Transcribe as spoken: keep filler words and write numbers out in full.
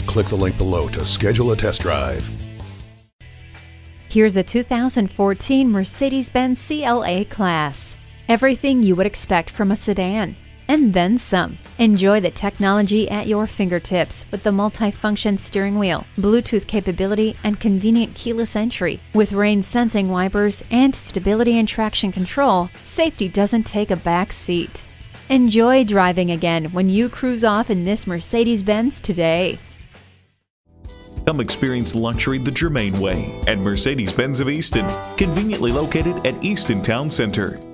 Click the link below to schedule a test drive. Here's a two thousand fourteen Mercedes-Benz C L A Class. Everything you would expect from a sedan, and then some. Enjoy the technology at your fingertips with the multi-function steering wheel, Bluetooth capability, and convenient keyless entry. With rain-sensing wipers and stability and traction control, safety doesn't take a back seat. Enjoy driving again when you cruise off in this Mercedes-Benz today. Come experience luxury the Germain way at Mercedes-Benz of Easton, conveniently located at Easton Town Center.